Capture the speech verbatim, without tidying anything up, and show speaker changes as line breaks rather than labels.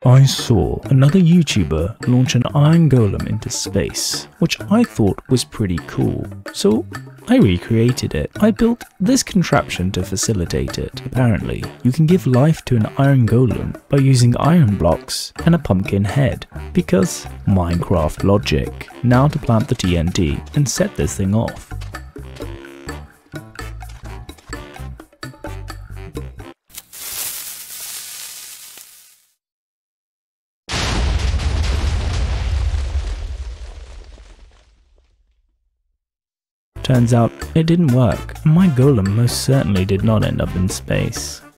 I saw another YouTuber launch an Iron Golem into space, which I thought was pretty cool, so I recreated it. I built this contraption to facilitate it. Apparently, you can give life to an Iron Golem by using iron blocks and a pumpkin head, because Minecraft logic. Now to plant the T N T and set this thing off. Turns out it didn't work, and my golem most certainly did not end up in space.